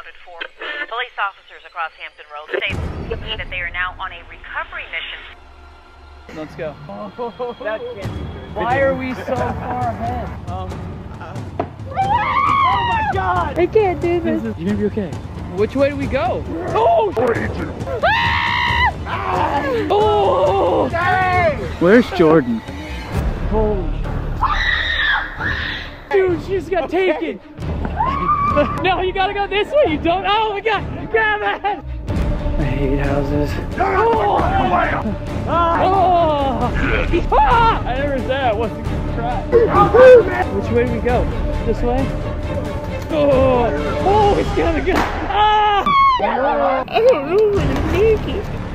accounted for. Police officers across Hampton Roads say that they are now on a recovery mission. Let's go. That can't be good. Why are we so far ahead? Oh my God! I can't do this. You're gonna be okay. Which way do we go? Oh! Oh! Dang! Where's Jordan? Holy Dude, she just got taken. No, you gotta go this way. You don't. Oh my God! Grab it! I hate houses. Oh! Oh! Ah! I never said I wasn't gonna try. Which way do we go? This way? Oh! Oh! It's gonna go! Ah! I don't know if I'm gonna make it.